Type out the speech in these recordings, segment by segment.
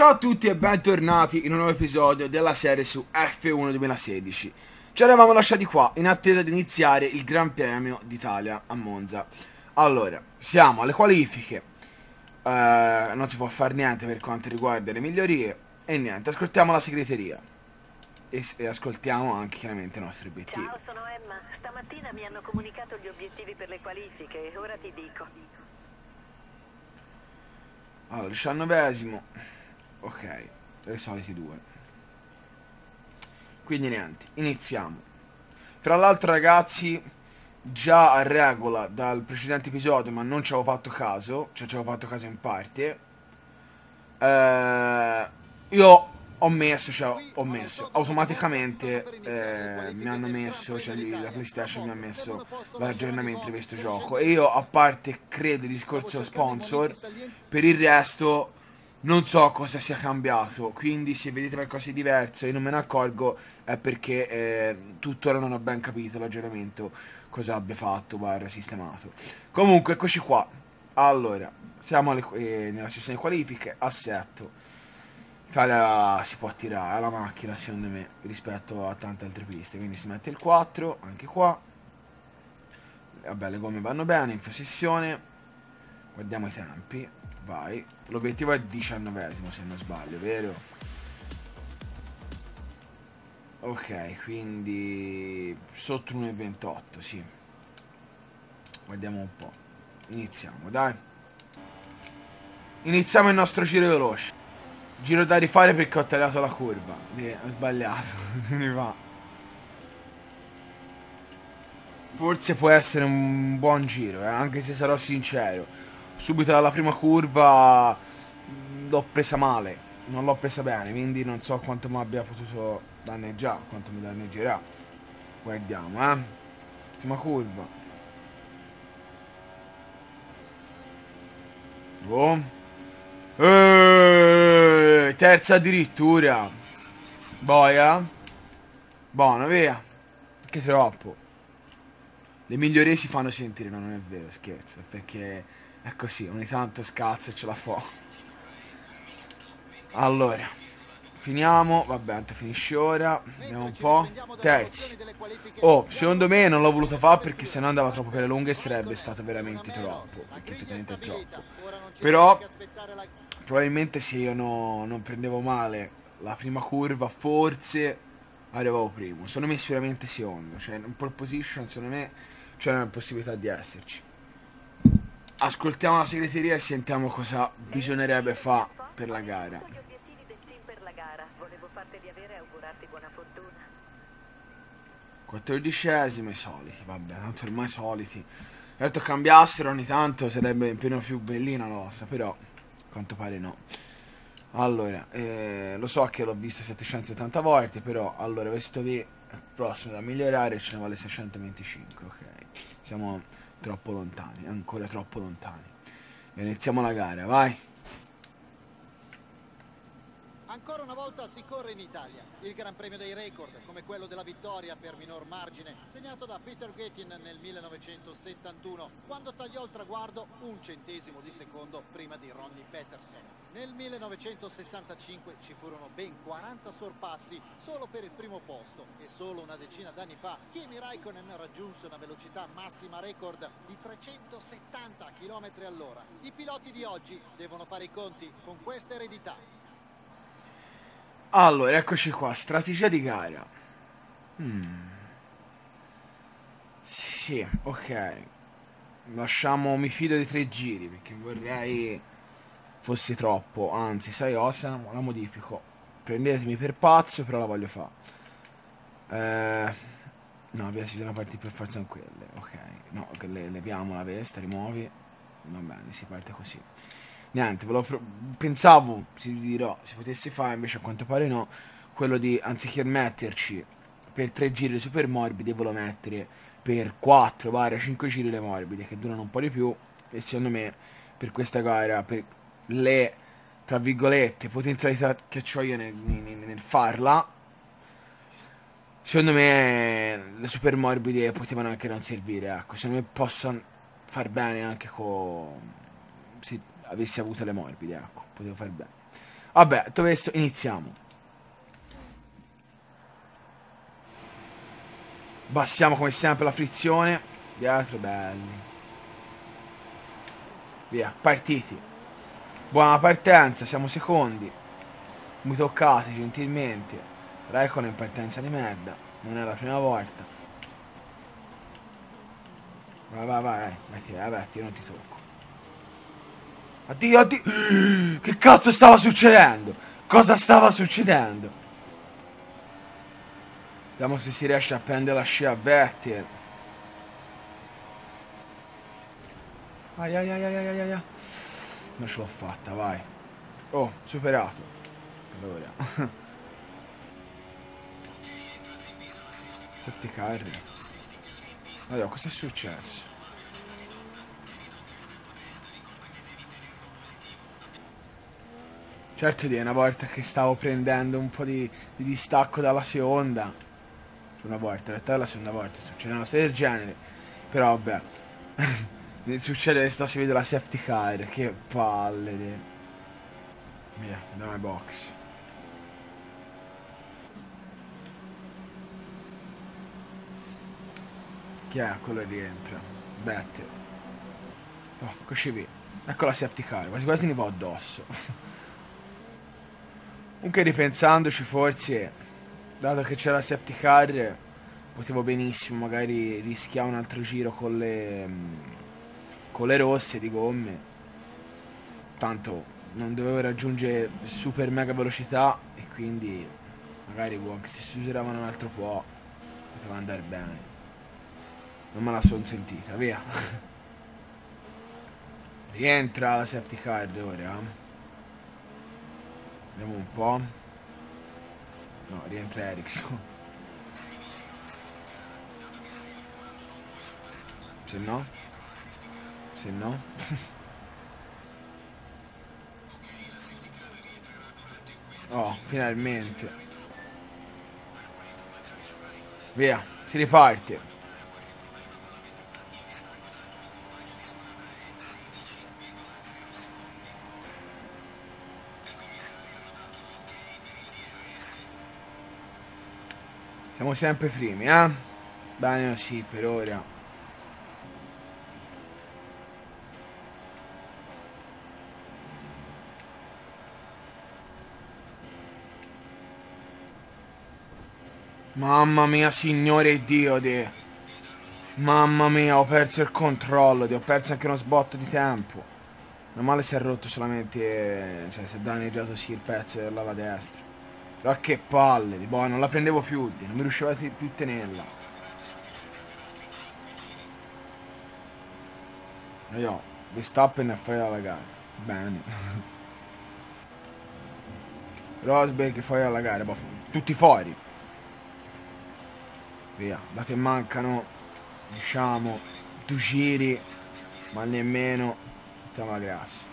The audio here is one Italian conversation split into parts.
Ciao a tutti e bentornati in un nuovo episodio della serie su F1 2016. Ci eravamo lasciati qua in attesa di iniziare il Gran Premio d'Italia a Monza. Allora, siamo alle qualifiche, non si può fare niente per quanto riguarda le migliorie e niente, ascoltiamo la segreteria e ascoltiamo anche chiaramente i nostri obiettivi. Ciao, sono Emma. Stamattina mi hanno comunicato gli obiettivi per le qualifiche e ora ti dico. Allora, 19esimo, ok, i soliti due. Quindi niente, iniziamo. Tra l'altro ragazzi, già a regola dal precedente episodio, ma non ci avevo fatto caso, cioè ci avevo fatto caso in parte, io ho messo automaticamente, mi hanno messo, cioè la PlayStation mi ha messo l'aggiornamento di questo gioco e io, a parte credo il discorso sponsor, per il resto non so cosa sia cambiato, quindi se vedete qualcosa di diverso e non me ne accorgo è perché tuttora non ho ben capito l'aggiornamento cosa abbia fatto, barra sistemato. Comunque eccoci qua. Allora, siamo nella sessione qualifiche, assetto. Italia si può tirare la macchina secondo me rispetto a tante altre piste, quindi si mette il 4 anche qua. Vabbè, le gomme vanno bene, in sessione. Guardiamo i tempi, vai. L'obiettivo è 19esimo se non sbaglio, vero? Ok, quindi sotto 1,28, sì. Guardiamo un po'. Iniziamo, dai. Iniziamo il nostro giro veloce. Giro da rifare perché ho tagliato la curva. Ho sbagliato. Se ne va. Forse può essere un buon giro, anche se sarò sincero. Subito dalla prima curva l'ho presa male. Non l'ho presa bene, quindi non so quanto mi abbia potuto danneggiare, quanto mi danneggerà. Guardiamo, ultima curva. Boh. Terza addirittura. Boia. Buono, via. Che troppo. Le migliorie si fanno sentire, no, non è vero, scherzo. Perché è così, ogni tanto scazza e ce la fa. Allora, finiamo. Vabbè, tanto finisce ora. Vediamo un po'. Terzi. Oh, secondo me non l'ho voluto fare perché sennò andava troppo per le lunghe e sarebbe stato veramente troppo. Perché effettivamente è troppo. Però probabilmente se io non prendevo male la prima curva, forse arrivavo primo. Secondo me sicuramente secondo. Cioè in pole position secondo me c'è una possibilità di esserci. Ascoltiamo la segreteria e sentiamo cosa bisognerebbe fare per la gara. Gli obiettivi del team per la gara. Volevo farteli avere e augurarti buona fortuna. 14esimo, i soliti, vabbè, tanto ormai soliti. Certo cambiassero ogni tanto sarebbe un po' più bellina la vostra, però a quanto pare no. Allora, lo so che l'ho vista 770 volte, però allora questo qui è prossimo da migliorare, ce ne vale 625, ok. Siamo troppo lontani, ancora troppo lontani. Iniziamo la gara, vai. Ancora una volta si corre in Italia, il Gran Premio dei record, come quello della vittoria per minor margine, segnato da Peter Gettin nel 1971, quando tagliò il traguardo un centesimo di secondo prima di Ronnie Peterson. Nel 1965 ci furono ben 40 sorpassi solo per il primo posto e solo una decina d'anni fa Kimi Raikkonen raggiunse una velocità massima record di 370 km all'ora. I piloti di oggi devono fare i conti con questa eredità. Allora, eccoci qua, strategia di gara. Sì, ok. Mi fido di 3 giri perché vorrei fosse troppo. Anzi, sai cosa? La modifico. Prendetemi per pazzo, però la voglio fare. No, via, si devono partire per forza con quelle. Ok, no, leviamo la veste, rimuovi. Va bene, si parte così. Niente, pensavo, si dirò, si potesse fare, invece a quanto pare no, quello di, anziché metterci per 3 giri le super morbide, volevo mettere per 4-5 giri le morbide, che durano un po' di più, e secondo me, per questa gara, per le, tra virgolette, potenzialità che ho io nel farla, secondo me le super morbide potevano anche non servire, ecco, secondo me possono far bene anche con... se avessi avuto le morbide, ecco, potevo far bene. Vabbè, dove iniziamo. Bassiamo come sempre la frizione. Dietro, belli. Via, partiti. Buona partenza, siamo secondi. Mi toccate gentilmente. Raikkonen in partenza di merda. Non è la prima volta. Vai, vai, vai. Vabbè, io non ti tocco. Addio, addio. Che cazzo stava succedendo? Cosa stava succedendo? Vediamo se si riesce a prendere la scia a Vettel. Ai ai ai ai ai ai ai. Non ce l'ho fatta, vai. Oh, superato. Allora. Safety car. Allora, cosa è successo? Certo di una volta che stavo prendendo un po' di distacco dalla seconda. Una volta, in realtà è la seconda volta, succede una cosa del genere. Però vabbè. Succede che si vede la safety car. Che palle. Via, da my box. Chi è quello che rientra? Vettel. Oh, così via. Ecco la safety car, quasi quasi ne va addosso. Comunque ripensandoci, forse, dato che c'è la safety car, potevo benissimo magari rischiare un altro giro con le rosse di gomme. Tanto non dovevo raggiungere super mega velocità e quindi magari se si useravano un altro po' poteva andare bene. Non me la sono sentita, via. Rientra la safety car ora. Vediamo un po'. No, rientra Ericsson. Se no? Se no? Oh, finalmente. Via, si riparte. Siamo sempre primi, eh? Bene, sì, per ora. Mamma mia, signore Dio, mamma mia, ho perso il controllo, ho perso anche uno sbotto di tempo. Meno male si è rotto solamente, cioè si è danneggiato sì il pezzo dell'ala destra. Però che palle, boh, non la prendevo più, non mi riuscivo più a tenerla. E io, Verstappen è fuori dalla gara. Bene. Rosberg fuori dalla gara, boh, tutti fuori. Via, date mancano, diciamo, 2 giri, ma nemmeno tutta la grassa.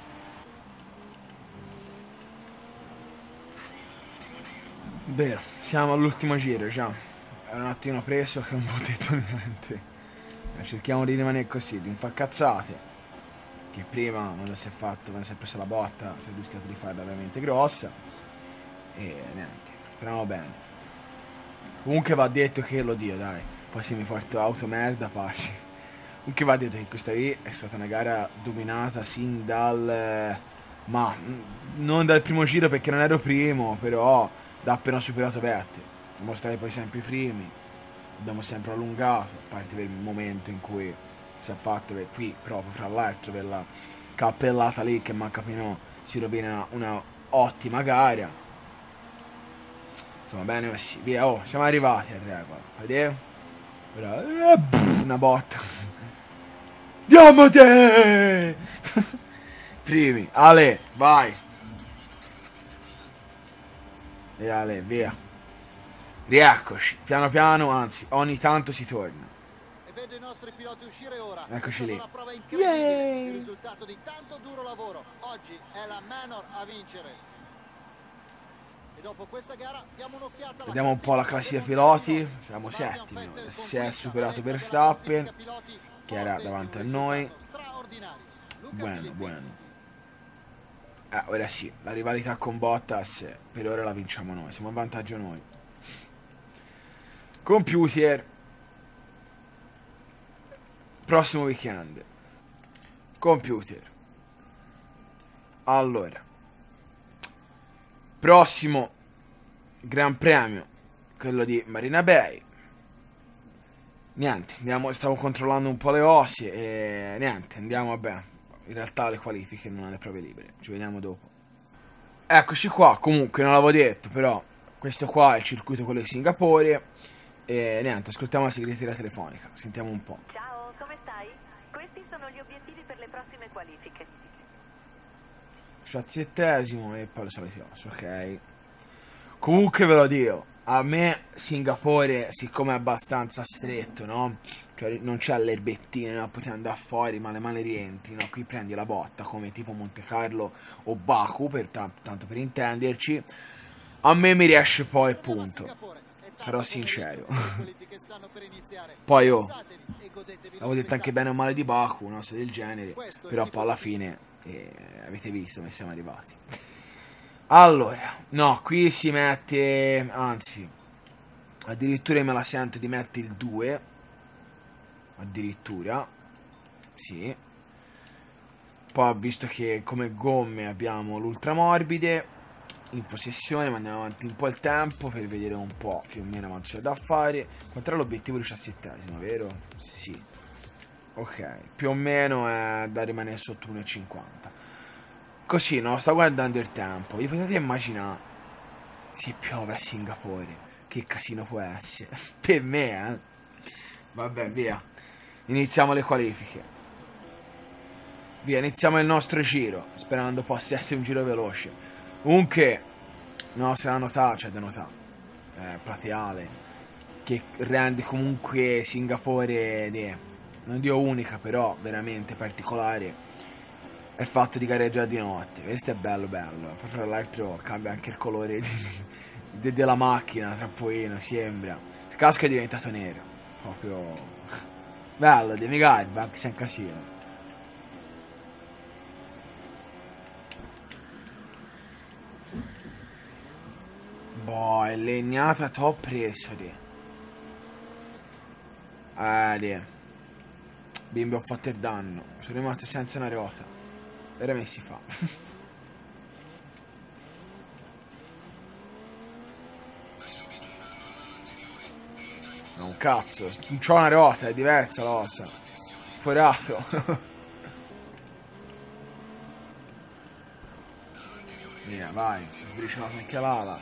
Vero, siamo all'ultimo giro già. Era un attimo preso che non ho detto niente. Cerchiamo di rimanere così, di infacazzate. Che prima quando si è presa la botta si è rischiato di farla veramente grossa. E niente, speriamo bene. Comunque va detto che lo dio, dai. Poi se mi porto auto merda, pace. Comunque va detto che questa qui è stata una gara dominata sin dal... ma non dal primo giro perché non ero primo, però da appena superato Vettel. Siamo stati poi sempre i primi, abbiamo sempre allungato, a parte per il momento in cui si è fatto qui proprio fra l'altro per la cappellata lì che manca Pinot si rovina una ottima gara. Insomma bene così, via, oh, siamo arrivati a regola, vediamo. Una botta. Andiamo te! Primi, Ale, vai. E Ale, via. Rieccoci, piano piano, anzi, ogni tanto si torna. E vedo i nostri piloti uscire ora. Eccoci lì. Una prova incredibile, il risultato di tanto duro lavoro. Oggi è la Manor a vincere. E dopo questa gara diamo un'occhiata. Vediamo un po' la classifica piloti. Siamo settimi. Si è superato Verstappen, che era davanti a noi. Bueno, bueno. Ora sì, la rivalità con Bottas per ora la vinciamo noi, siamo in vantaggio noi. Computer. Prossimo weekend. Computer. Allora. Prossimo Gran Premio, quello di Marina Bay. Niente, stavo controllando un po' le osi e niente, andiamo, vabbè. In realtà le qualifiche non alle prove libere, ci vediamo dopo. Eccoci qua, comunque non l'avevo detto, però questo qua è il circuito quello di Singapore. E niente, ascoltiamo la segreteria telefonica, sentiamo un po'. Ciao, come stai? Questi sono gli obiettivi per le prossime qualifiche. 17esimo e poi lo solito osso, ok. Comunque ve lo dico, a me Singapore, siccome è abbastanza stretto, no? Cioè non c'è l'erbettino, no? Potevi andare fuori ma le mani rientri, no? Qui prendi la botta come tipo Monte Carlo o Baku, tanto per intenderci. A me mi riesce poi e punto. Sarò sincero. Poi l'avevo detto anche bene o male di Baku, no? Se del genere. Però poi alla fine avete visto come siamo arrivati. Allora, no, qui si mette, anzi, addirittura me la sento di mettere il 2. Addirittura. Sì. Poi visto che come gomme abbiamo l'ultramorbide, infosessione, ma andiamo avanti un po' il tempo per vedere un po' più o meno quanto c'è da fare. Quanto era l'obiettivo 17esimo, vero? Sì. Ok, più o meno è da rimanere sotto 1,50. Così, no? Sto guardando il tempo. Vi potete immaginare se piove a Singapore che casino può essere? Per me, eh? Vabbè, via. Iniziamo le qualifiche. Via, iniziamo il nostro giro, sperando possa essere un giro veloce. Comunque, no, se da notare, c'è da notare. Plateale. Che rende comunque Singapore, non dico unica, però veramente particolare. È fatto di gareggiare di notte. Questo è bello bello. Poi fra l'altro cambia anche il colore della macchina tra pochino, sembra. Il casco è diventato nero. Proprio bello, devi garba, anche se è un casino. Boh, è legnata top preso bimbi, ho fatto il danno. Sono rimasto senza una ruota. Ora me si fa. No, un cazzo. Non c'ho una ruota, è diversa l'osa. Forato. Via, vai. Sbriciolato anche l'ala.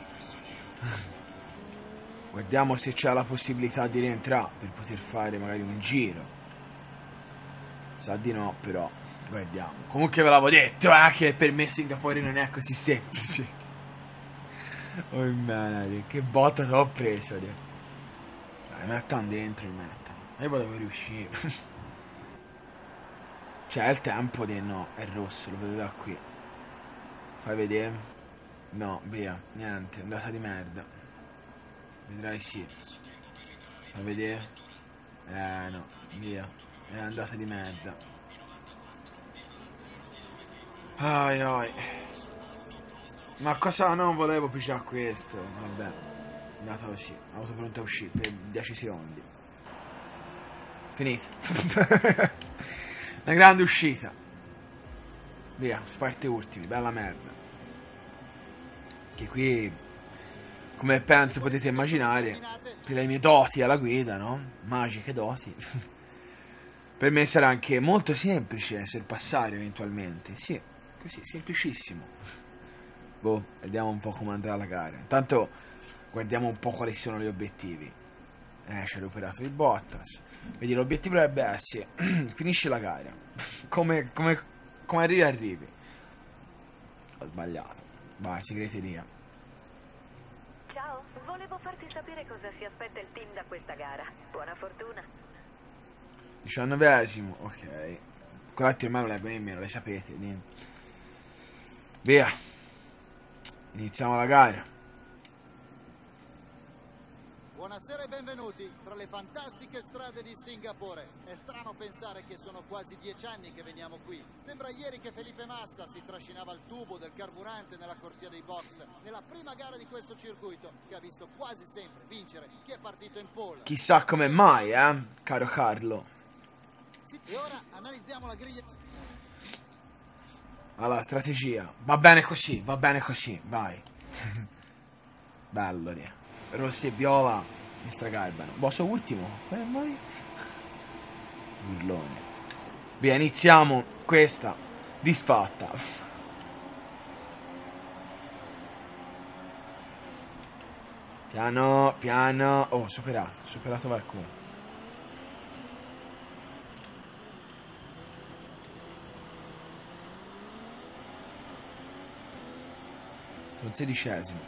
Guardiamo se c'è la possibilità di rientrare per poter fare magari un giro. Sa di no, però. Guardiamo. Comunque ve l'avevo detto, che per me Singapore non è così semplice. Oh man, che botta t'ho preso. Dai, mettano dentro, mettano. Io volevo riuscire. C'è il tempo di no, è rosso, lo vedo da qui. Fai vedere. No, via, niente, è andata di merda. Vedrai sì. Fai vedere. No, via. È andata di merda. Ai ai. Ma cosa non volevo pigiare questo? Vabbè. È andata così. Auto pronta a uscire per 10 secondi. Finito. Una grande uscita. Via, sparte ultimi, bella merda. Che qui, come penso potete immaginare, per le mie doti alla guida, no? Magiche doti. Per me sarà anche molto semplice sorpassare eventualmente. Sì, così, semplicissimo. Boh, vediamo un po' come andrà la gara. Intanto guardiamo un po' quali sono gli obiettivi. Ci ha recuperato il Bottas. Vedi, l'obiettivo dovrebbe essere finisci la gara. Come arrivi. Ho sbagliato. Vai, segreteria. Ciao, volevo farti sapere cosa si aspetta il team da questa gara. Buona fortuna. 19esimo, ok. Quell'altro ormai non leggo nemmeno, le sapete, niente. Via. Iniziamo la gara. Buonasera e benvenuti tra le fantastiche strade di Singapore. È strano pensare che sono quasi 10 anni che veniamo qui. Sembra ieri che Felipe Massa si trascinava il tubo del carburante nella corsia dei box, nella prima gara di questo circuito, che ha visto quasi sempre vincere chi è partito in pole. Chissà come mai, caro Carlo. E ora analizziamo la griglia. Allora, strategia. Va bene così, vai. Bello, lì. Rossi e viola mi stragarbano. Bosso ultimo. Mai? Urlone. Via, iniziamo questa disfatta. Piano, piano. Oh, superato qualcuno. Sono 16esimo.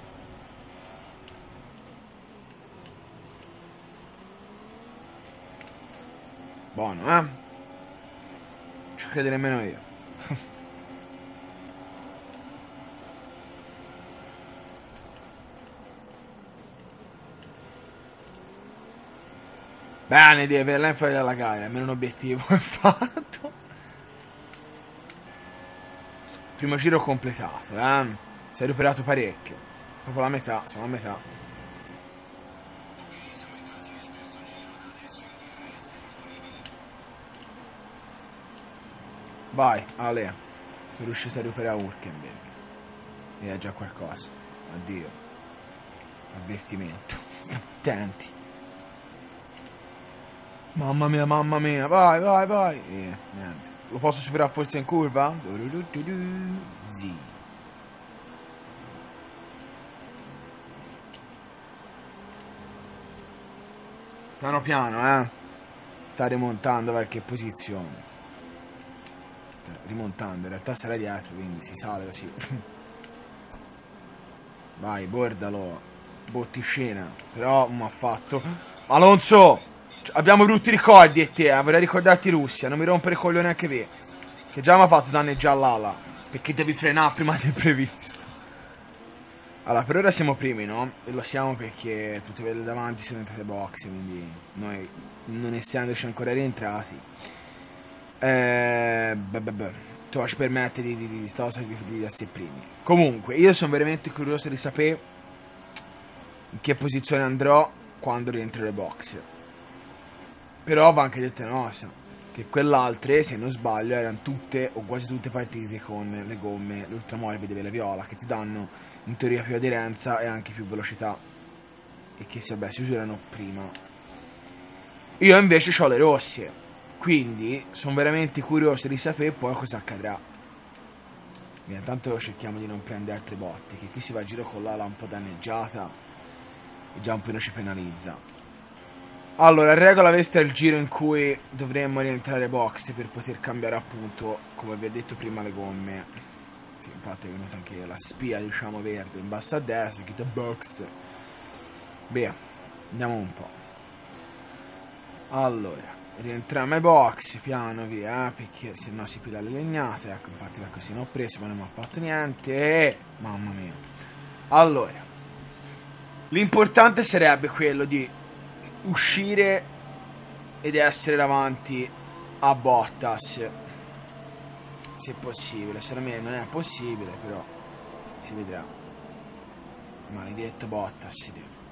Buono, ci crede nemmeno io. Bene, devi averla in fuori dalla gara, almeno un obiettivo è fatto. Primo giro completato, Si è recuperato parecchio. Dopo la metà, siamo a metà. Vai, Ale. Sono riuscito a recuperare Hulkenberg. E è già qualcosa. Addio. Avvertimento. Stiamo attenti. Mamma mia. Vai. E niente. Lo posso superare forse in curva? Sì. Piano, Sta rimontando qualche posizione. Rimontando, in realtà sarà dietro, quindi si sale così. Vai, bordalo. Botticina. Però mi ha fatto. Alonso! Abbiamo brutti ricordi e te, vorrei ricordarti Russia. Non mi rompere i coglioni anche te, che già mi ha fatto danneggiare l'ala. Perché devi frenare prima del previsto. Allora, per ora siamo primi, no? E lo siamo perché tutti quelli davanti sono entrate box, quindi noi, non essendoci ancora rientrati, ci permette di essere primi. Comunque, io sono veramente curioso di sapere in che posizione andrò quando rientro le box. Però va anche detto una cosa, che quell'altre, se non sbaglio, erano tutte o quasi tutte partite con le gomme, le ultramorbide della viola, che ti danno in teoria più aderenza e anche più velocità, e che vabbè, si usurano prima. Io invece ho le rosse, quindi sono veramente curioso di sapere poi cosa accadrà. Beh, intanto cerchiamo di non prendere altre botte, che qui si va a giro con l'ala un po' danneggiata e già un po' ci penalizza. Allora, regola questa è il giro in cui dovremmo rientrare box per poter cambiare appunto, come vi ho detto prima, le gomme. Sì, infatti è venuta anche la spia, diciamo, verde in basso a destra, che box. Beh, andiamo un po'. Allora, rientriamo ai box, piano via, perché se no si pila le legnate. Ecco, infatti per così non ho preso, ma non mi ha fatto niente. Mamma mia. Allora, l'importante sarebbe quello di uscire ed essere davanti a Bottas, se è possibile. Secondo me non è possibile, però si vedrà. Maledetto Bottas.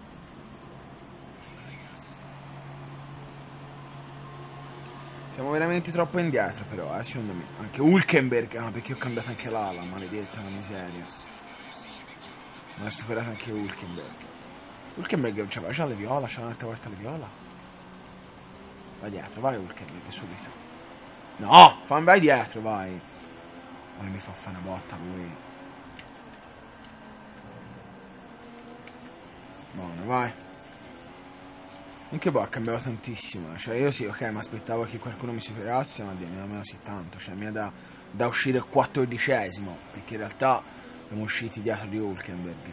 Siamo veramente troppo indietro, però, secondo me. Anche Hulkenberg, perché ho cambiato anche l'ala, maledetta la miseria. Ma ha superato anche Hulkenberg. Hulkenberg c'aveva già le viola, c'ha un'altra volta le viola. Vai dietro, vai Hulkenberg, subito. No, vai dietro, vai. Ora mi fa fare una botta lui. Buono, vai. Anche boh, ha cambiato tantissimo. Cioè io sì, ok, mi aspettavo che qualcuno mi superasse, ma Dio, mi ha così tanto. Cioè mi è da uscire 14esimo, perché in realtà siamo usciti dietro di Hulkenberg.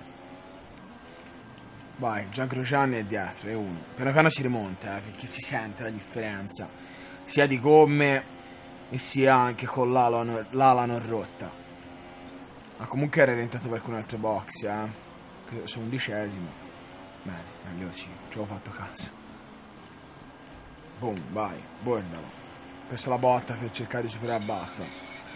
Vai, Gian Grosjean è dietro, è uno. Piano piano si rimonta, perché si sente la differenza, sia di gomme e sia anche con l'ala non rotta. Ma comunque era rientrato qualcun altro box, che sono 11esimo. Bene, meglio sì, ci ho fatto caso. Boom, vai, guardalo. Ho preso la botta per cercare di superare Button.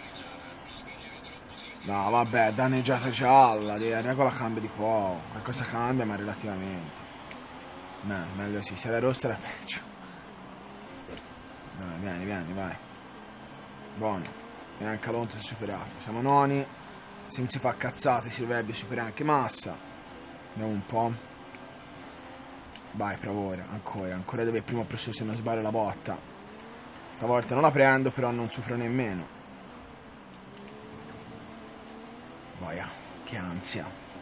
No, vabbè, danneggiata gialla, la regola cambia di poco. Qualcosa cambia, ma relativamente. No, meglio sì, se era rossa era peggio. Dai, vieni, vieni, vai. Buono. Neanche Alonso si è superato. Siamo noni. Se non si fa cazzate si dovrebbe superare anche Massa. Andiamo un po'. Vai, bravura, ancora dove prima ho preso, se non sbaglio, la botta. Stavolta non la prendo, però non supero nemmeno. Vai, che ansia.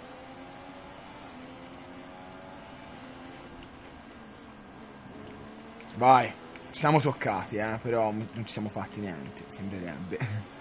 Vai, siamo toccati, però non ci siamo fatti niente, sembrerebbe.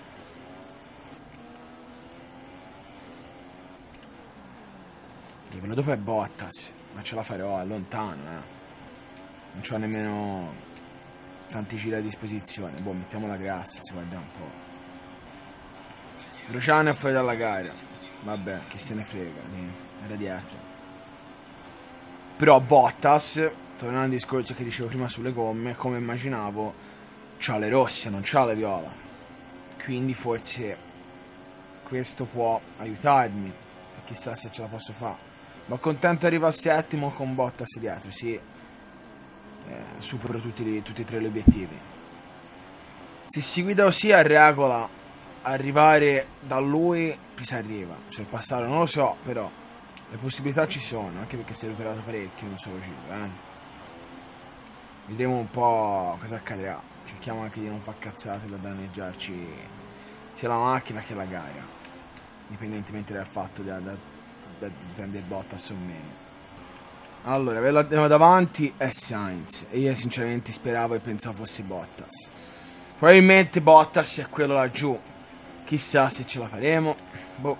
Livello dopo è Bottas, ma ce la farò, è lontano, Non c'ho nemmeno tanti giri a disposizione. Boh, mettiamo la grassa, si guarda un po'. Grosjean è fuori dalla gara. Vabbè, chi se ne frega, era dietro. Però Bottas, tornando al discorso che dicevo prima sulle gomme, come immaginavo, c'ha le rosse, non c'ha le viola. Quindi forse questo può aiutarmi. E chissà se ce la posso fare. Ma contento arriva al settimo con Bottas dietro, sì. Supero tutti e tre gli obiettivi. Se si guida così a regola, arrivare da lui si arriva. Sorpassarlo non lo so, però le possibilità ci sono, anche perché si è recuperato parecchio in un solo giro, Vedremo un po' cosa accadrà. Cerchiamo anche di non far cazzate da danneggiarci sia la macchina che la gara, indipendentemente dal fatto di prendere Bottas o meno. Allora, ve l'abbiamo davanti è Sainz, e io sinceramente speravo e pensavo fosse Bottas. Probabilmente Bottas è quello laggiù. Chissà se ce la faremo. Boh.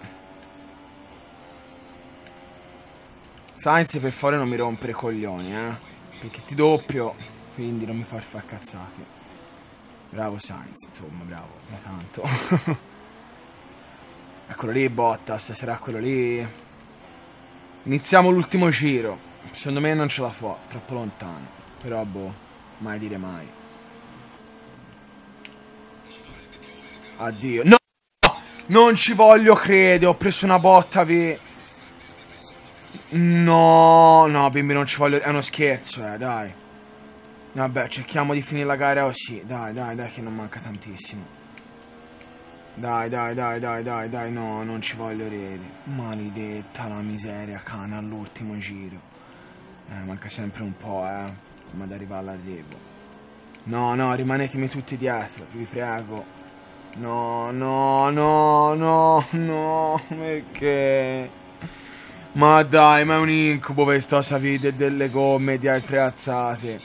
Sainz, per favore non mi rompere i coglioni, perché ti doppio, quindi non mi far cazzate. Bravo Sainz, insomma, bravo, ma tanto. Eccolo lì Bottas, sarà quello lì. Iniziamo l'ultimo giro. Secondo me non ce la fa, troppo lontano. Però boh, mai dire mai. Addio. No! Non ci voglio credere, ho preso una botta No, no, bimbi, non ci voglio. È uno scherzo, dai. Vabbè, cerchiamo di finire la gara così. Dai, che non manca tantissimo. Dai, no, non ci voglio credere. Maledetta la miseria, cane, all'ultimo giro. Manca sempre un po', prima ad arrivare all'arrivo. No, rimanetemi tutti dietro, vi prego. No, perché? Ma dai, ma è un incubo questa vita delle gomme e di altre alzate.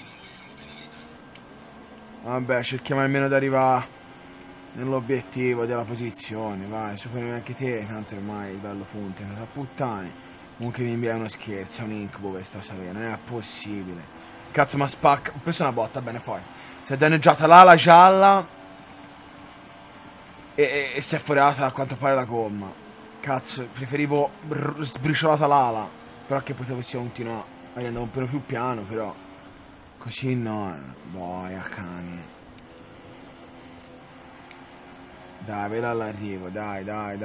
Vabbè, cerchiamo almeno di arrivare nell'obiettivo della posizione, vai, superami anche te, tanto ormai il bello punto è andato a puttane. Comunque mi è uno scherzo, è un incubo questa cosa, non è possibile. Cazzo, ma spacca. Ho preso una botta, bene, fuori. Si è danneggiata l'ala gialla e si è forata a quanto pare la gomma. Cazzo, preferivo sbriciolata l'ala, però che potessi continuare. Magari andavo un po' più piano, però così no. Boia, cani. Dai, vela all'arrivo, dai.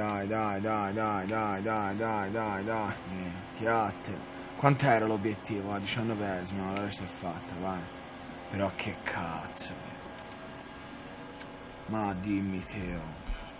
Chiatte. Quant'era l'obiettivo? 19esimo, allora si è fatta, vai. Però che cazzo. Ma dimmi, Teo.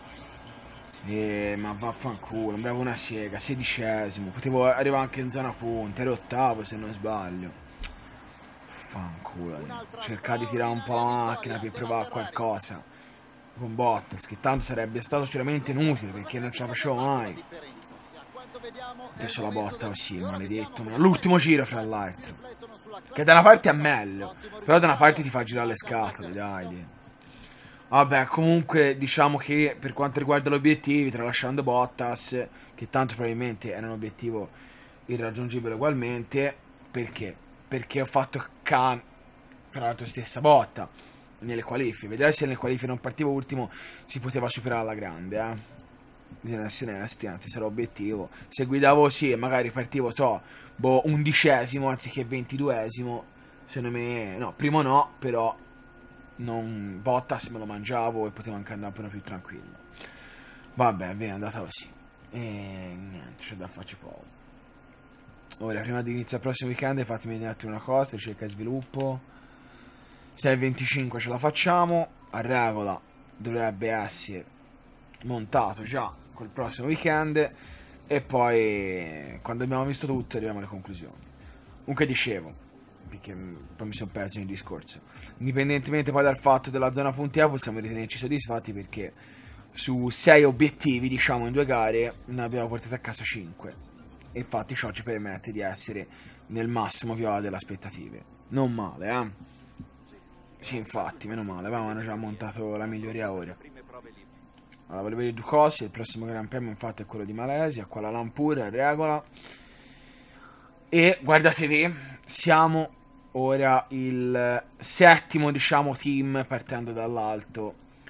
Ma vaffanculo, non avevo una siega, 16esimo. Potevo arrivare anche in zona punta, ero ottavo se non sbaglio. Fanculo. Cercare di tirare un po' la macchina per provare qualcosa con Bottas, che tanto sarebbe stato sicuramente inutile perché non ce la facevo mai. Ho preso la botta così, maledetto. L'ultimo giro fra l'altro, che da una parte è meglio, però da una parte ti fa girare le scatole, dai. Vabbè, comunque diciamo che per quanto riguarda gli obiettivi, tralasciando Bottas, che tanto probabilmente era un obiettivo irraggiungibile ugualmente, perché ho fatto tra l'altro stessa botta nelle qualifiche. Vedere se nelle qualifiche non partivo ultimo si poteva superare alla grande, bisogna essere onesti, anzi sarà obiettivo. Se guidavo sì e magari partivo, boh, 11esimo anziché 22esimo, secondo me, no, primo no, però non Bottas me lo mangiavo e potevo anche andare un po' più tranquillo. Vabbè, viene andata così. E niente, c'è da farci poco. Ora, prima di iniziare il prossimo weekend, fatemi vedere un attimo una cosa, ricerca e sviluppo. 6.25 ce la facciamo, a regola dovrebbe essere montato già col prossimo weekend e poi quando abbiamo visto tutto arriviamo alle conclusioni. Comunque dicevo, perché poi mi sono perso nel discorso, indipendentemente poi dal fatto della zona punti possiamo ritenerci soddisfatti perché su 6 obiettivi, diciamo, in 2 gare ne abbiamo portato a casa 5 e infatti ciò ci permette di essere nel massimo viola delle aspettative. Non male, eh? Sì, infatti, meno male, avevano già montato la miglioria ora. Allora, volevo dire due cose, il prossimo Gran Premio infatti è quello di Malesia, Kuala Lumpur, a regola. E guardatevi, siamo ora il settimo, diciamo, team partendo dall'alto.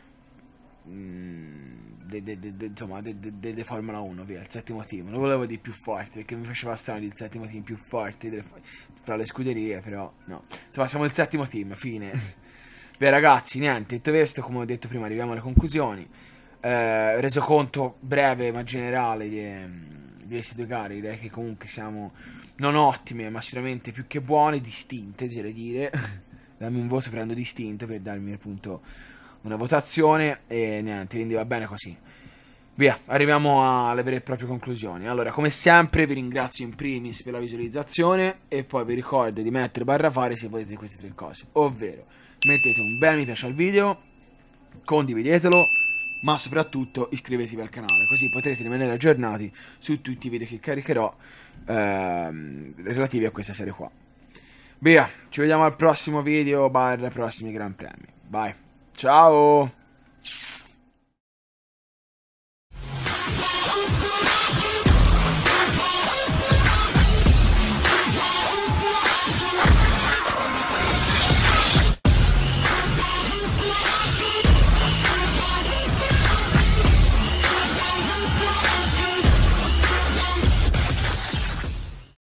Insomma, de Formula 1, via, il settimo team. Non volevo dire più forte, perché mi faceva strano il settimo team più forte fra le scuderie, però no. Insomma, siamo il settimo team, fine. Beh ragazzi, niente, detto questo, come ho detto prima, arriviamo alle conclusioni. Reso conto breve ma generale di queste 2 gare, direi che comunque siamo non ottime, ma sicuramente più che buone, distinte, oserei dire. Dammi un voto, prendo distinto per darmi appunto una votazione e niente, quindi va bene così. Via, arriviamo alle vere e proprie conclusioni. Allora, come sempre vi ringrazio in primis per la visualizzazione e poi vi ricordo di mettere barra fare se volete queste 3 cose, ovvero mettete un bel mi piace al video, condividetelo, ma soprattutto iscrivetevi al canale, così potrete rimanere aggiornati su tutti i video che caricherò relativi a questa serie qua. Via, ci vediamo al prossimo video / prossimi Gran Premi. Bye, ciao!